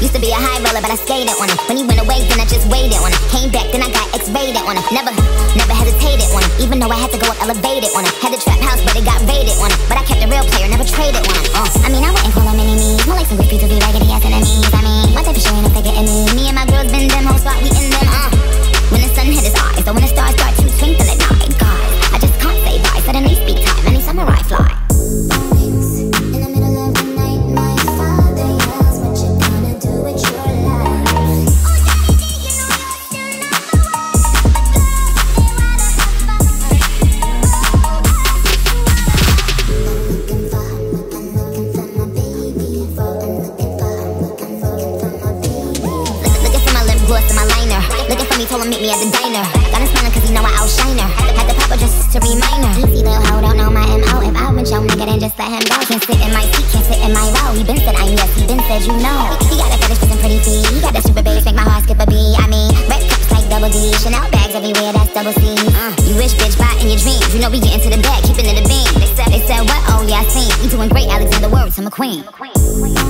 Used to be a high roller, but I skated on it. When he went away, then I just waited on it. Came back, then I got X-rated on it. Never hesitated on it. Even though I had to go up elevated on it. Had a trap house, but it got raided on it. But I kept a real player, never traded on it. I mean, I wouldn't call them enemies. More like some good people be raggedy ass enemies. I mean, one type of showin if they gettin me. Me and my girls been them hoes, thought we in them. When the sun hit his eyes, so when the stars start to twinkle at night, God, I just can't say bye. Suddenly speak time, any samurai fly. Looking for me, told him meet me at the diner. Got him smiling cause he know I outshine her. Had to pop her just to remind her. Easy little hoe, don't know my M.O. If I was your nigga, then just let him go. Can't sit in my seat, can't sit in my row. He been said I'm yes, he been said you know. He got a fetish for some pretty feet. He got that super bass, make my heart skip a beat. I mean, red cups like double D. Chanel bags everywhere, that's double C. You wish, bitch, buy in your dreams. You know we get into the bag, keeping it a beam. They said what? Oh yeah, I seen. You doing great, Alexander Words, I'm a queen.